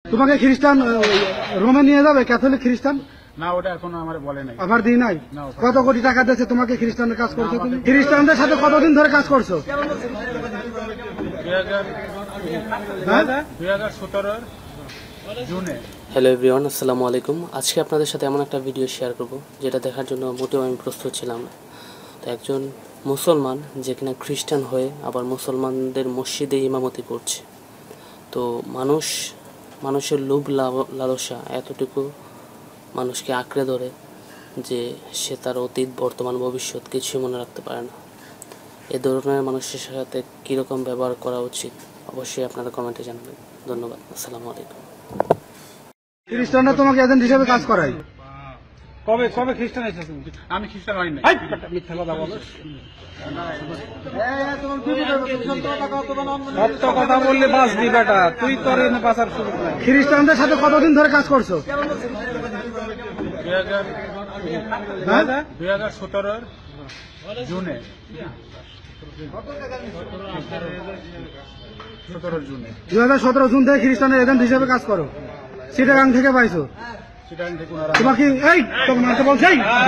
তোমাকে খ্রিস্টান রোমে নিয়ে যাবে, ক্যাথলিক খ্রিস্টান? না, ওটা এখনো আমার বলে নাই। আমার দিই নাই। কত কোটি টাকা দিয়েছে তোমাকে খ্রিস্টানের কাজ করছো তুমি? খ্রিস্টানদের সাথে কতদিন ধরে কাজ করছো? 2017 জুনে। হ্যালো এভরিওয়ান, আসসালামু আলাইকুম। আজকে আপনাদের সাথে এমন একটা ভিডিও শেয়ার করব যেটা দেখার জন্য মোটেও আমি প্রস্তুত ছিলাম না। তো একজন মুসলমান যে কিনা খ্রিস্টান হয়ে আবার মুসলমানদের মসজিদে ইমামতি করছে। তো মানুষের লোভ লালসা এতটুকু মানুষকে আঁকড়ে ধরে যে সে তার অতীত, বর্তমান, ভবিষ্যৎ কিছুই মনে রাখতে পারে না। এ ধরনের মানুষের সাথে কীরকম ব্যবহার করা উচিত অবশ্যই আপনারা কমেন্টে জানাবেন। ধন্যবাদ। আসসালামু আলাইকুম। খ্রিস্টানরা তোমাকে এজেন্ট হিসেবে কাজ করায়? কবে কবে খ্রিস্টান হয়েছে তুমি? আমি খ্রিস্টান হই নাই। মিথ্যা কথা বলো। সত্য কথা বললে বাঁচবি বেটা, তুই তোর এনে বাঁচার শুরু করে। খ্রিস্টানদের সাথে কতদিন ধরে কাজ করছো? 2017 জুনে। 2017 জুন থেকে খ্রিস্টানের এজেন্ট হিসেবে কাজ করো। চিটাগাং থেকে পাইছো? তোমাকে তোকে মানতে বলছে?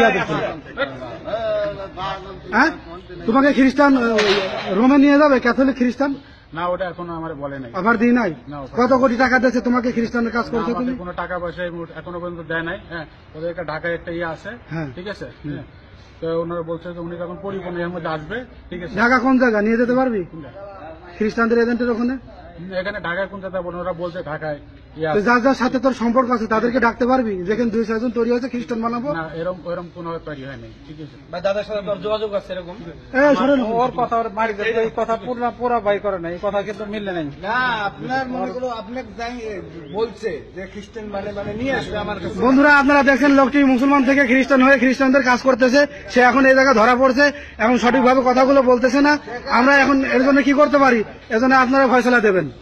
হ্যাঁ, তোমাকে খ্রিস্টান রোমে নিয়ে যাবে, ক্যাথলিক খ্রিস্টান? না, ওটা এখনো আমার বলে নাই। আমার দিই নাই। কত কোটি টাকা দিয়েছে তোমাকে খ্রিস্টানের কাজ করছো তুমি? কোনো টাকা পয়সা এখনো পর্যন্ত দেয় নাই। হ্যাঁ, ওদের একটা ঢাকায় একটা ইয়ে আছে, ঠিক আছে। তো ওনারা বলছে যে উনি যখন পরিপূর্ণ এর মধ্যে আসবে, ঠিক আছে। ঢাকা কোন জায়গা নিয়ে যেতে পারবি খ্রিস্টানদের এজেন্টের ওখানে? এখানে ঢাকায় কোন জায়গায় ওনারা বলছে ঢাকায় যার যার সাথে তোর সম্পর্ক আছে তাদেরকে ডাকতে পারবি, যেখানে 2-4 জন তৈরি হয়েছে খ্রিস্টান বানাবো। না, এরকম কোনো তৈরি হয় নাই, ঠিক আছে। দাদার সাথে তোর যোগাযোগ আছে এরকম? ওর কথা ওর বাড়িতে এই কথা পুরা বাই করে নাই, এই কথা কিন্তু মিললে নাই। না, আপনার মনে করো আপনাকে বলছে যে খ্রিস্টান মানে নিয়ে আসবে আমার কাছে। বন্ধুরা, আপনারা দেখছেন লোকটি মুসলমান থেকে খ্রিস্টান হয়ে খ্রিস্টানদের কাজ করতেছে। সে এখন এই জায়গায় ধরা পড়ছে, এখন সঠিকভাবে কথাগুলো বলতেছে না। আমরা এখন এর জন্য কি করতে পারি, এজন্য আপনারা ফয়সালা দেবেন।